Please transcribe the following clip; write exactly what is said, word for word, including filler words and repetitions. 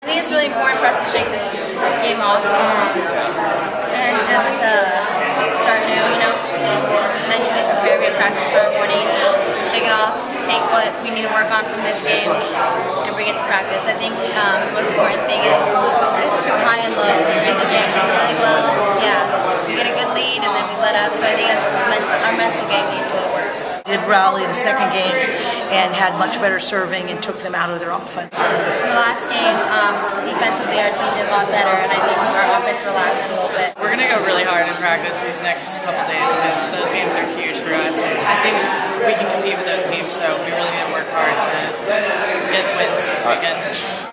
I think it's really important for us to shake this this game off um, and just uh, start new, you know, mentally prepare, get practice tomorrow morning, just shake it off, take what we need to work on from this game and bring it to practice. I think um, the most important thing is just too high and low during the game. We do really well, yeah, we get a good lead and then we let up, so I think that's mental, our mental game needs a little work. Did rally the second game and had much better serving and took them out of their offense. In the last game, um, defensively our team did a lot better, and I think our offense relaxed a little bit. We're going to go really hard in practice these next couple days because those games are huge for us, and I think we can compete with those teams, so we really need to work hard to get wins this weekend.